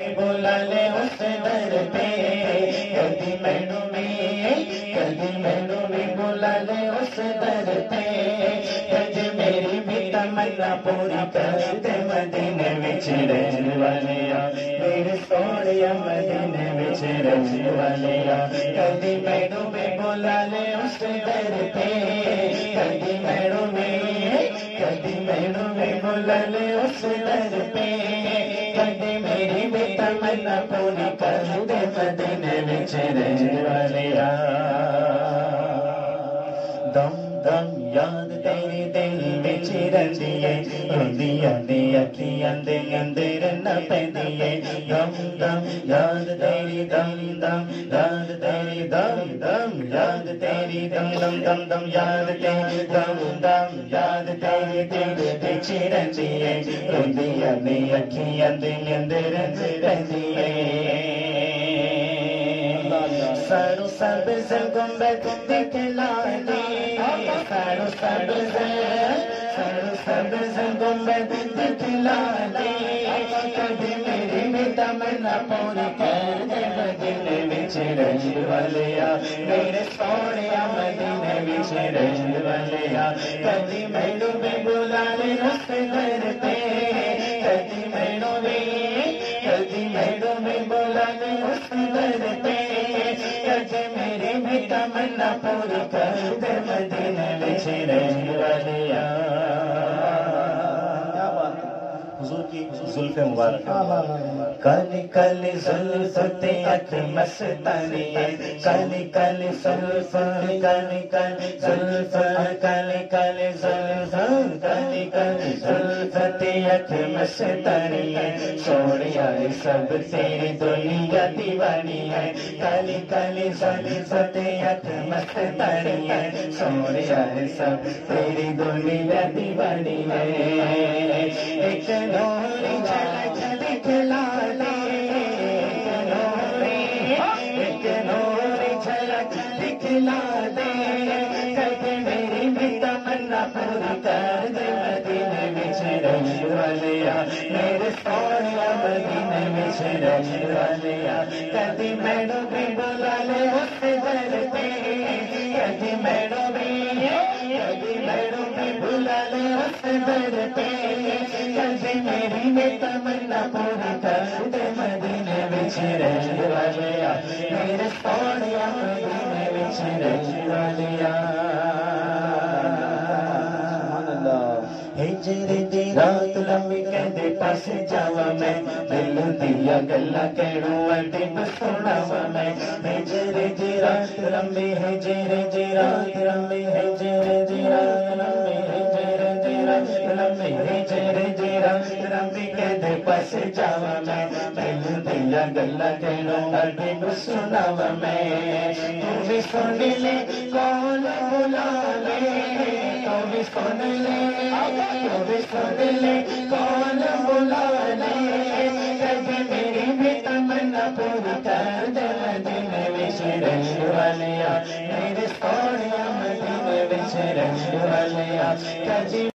بلا لے اس در پہ کبھی مینوں بھی بلا لے اس در پہ کبھی میری بھی تمنا پوری کر دے مدینے وچ رہن والیا میرے سونیا مدینے وچ رہن والیا کبھی مینوں بھی بلا لے اس در پہ کبھی مینوں بھی بلا لے اس در پہ کبھی میری بھی تمنا پوری کر دے مدینے وچ رہن والیا دم دم یاد تیری دل وچ رہندی ہے روندیاں دی اکھیاں دے اندر نہ پیندی ہے دم دم یاد تیری دم دم یاد تیری دم دم یاد تیری دم دم دم دم یاد تیری دم دم یاد تیری دل وچ رہندی ہے روندیاں دی اکھیاں دے اندر رہندی ہے سارو سبز گنبد دکھلا دے سارو سبز گنبد دکھلا دے کبھی میری بھی تمنا پوری کر دے مدینے وچ رہن والیا میرے سونیا مدینے وچ رہن والیا کبھی مینوں بھی بلا لے اس در پہ کبھی مینوں بھی بلا لے اس در پہ کبھی میری بھی تمنا پوری کر دے مدینے وچ رہن والیا حضور کی زلف مبارک کالی کالی زلف تے اکھ مستانی کالی کالی زلف کالی کالی زلف کالی کالی زلف کالی کالی زلف تے اکھ مستانی سونیا سب تیری دنیا دیوانی ہے کالی کالی زلف تے اکھ مستانی سونیا سب تیری دنیا دیوانی ہے ایک نوری جھلک دکھلا لے ایک نوری جھلک دکھلا دے کبھی میری بھی تمنا پوری کر دے مدینے وچ رہن والیا میرے سونیا مدینے وچ رہن والیا کبھی مینوں بھی بلا لے اس در پہ کبھی مینوں بھی بلا لے اس در پہ کبھی میری بھی تمنا پوری کر دے مدینے وچ رہن والیا میرے سونیا مدینے وچ رہن والیا ہجر دی رات لمبی کہندے پاس جاواں میں دل دیاں گلاں کہڑوں اڈی سناواں میں ہجر دی رات لمبی ہجر دی رات لمبی ہجر دی رات لمبی ہجر دی رات لمبی ہجر دی رات لمبی کہندے پاس جاواں میں دل دیاں گلاں کہڑوں اڈی سناواں میں تو بھی سن لے کون بلا لے تو بھی سن لے کون بلا لے کبھی میری بھی تمنا پوری کر دے مدینے وچ رہن والیا میرے سونیا مدینے وچ رہن والیا کبھی